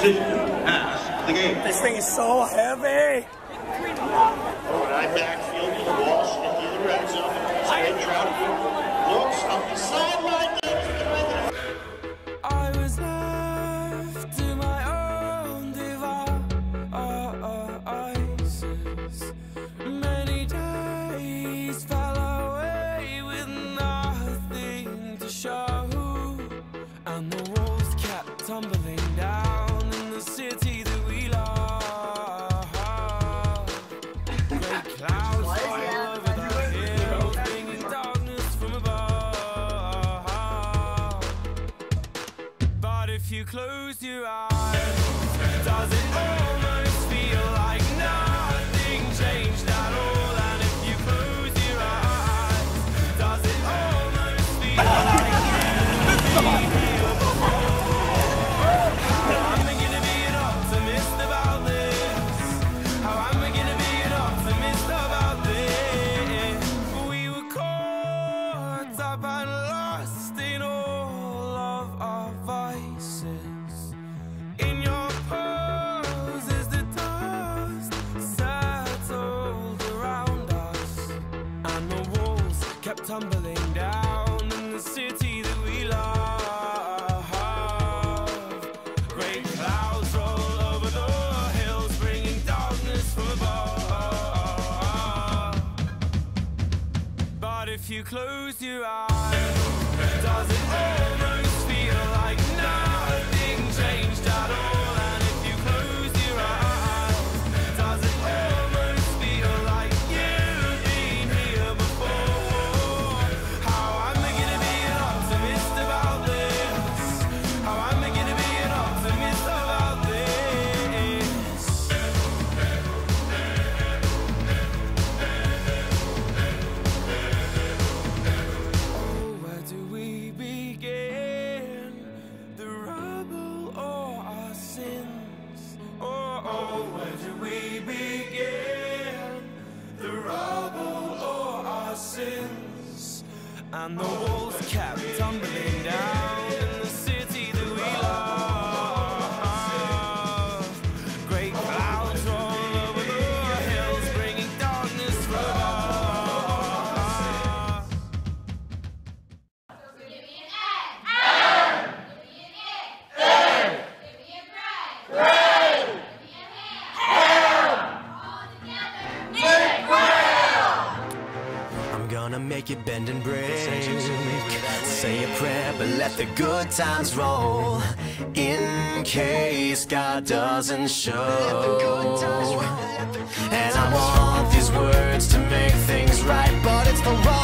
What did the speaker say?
Did pass the game. This thing is so heavy. Oh, and I backfield to Walsh into the red zone. Straight Trout looks up the sideline. I was left to my own devices. Many days fell away with nothing to show, and the walls kept tumbling down in the city that we love. Great clouds fly over the hills, bringing darkness from above. But if you close your eyes, does it almost feel like nothing changed at all? And if you close your eyes, does it almost feel like you've been here before? How am I gonna be an optimist about this? How am I gonna be an optimist about this? We were caught up and lost in all of our vices. In your pose as the dust settled around us, and the walls kept tumbling down in the city that we love. Great clouds roll over the hills, bringing darkness from above. But if you close your eyes, does it almost feel like nothing changed at all? And if you close your eyes, does it almost feel like you've been here before? How am I gonna be an optimist about this? How am I gonna be an optimist about this? Oh, where do we begin? The rubble or our sins? Oh, where do we begin? The rubble or our sins? And the walls kept tumbling down in the city that we love. Great clouds roll over the hills, bringing darkness from above. Give me an A. Give me an E. Give me a gray. Give me a ham. All together. Nick I'm gonna make it bend and break. Say a prayer, but let the good times roll, in case God doesn't show. And I want these words to make things right, but it's the wrong